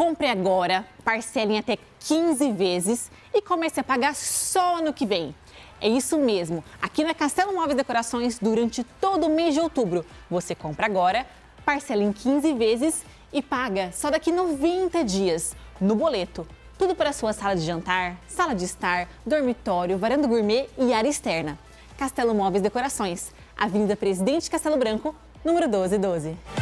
Compre agora, parcele em até 15 vezes e comece a pagar só ano que vem. É isso mesmo, aqui na Castelo Móveis Decorações, durante todo o mês de outubro, você compra agora, parcela em 15 vezes e paga só daqui 90 dias, no boleto. Tudo para a sua sala de jantar, sala de estar, dormitório, varanda gourmet e área externa. Castelo Móveis Decorações, Avenida Presidente Castelo Branco, número 1212.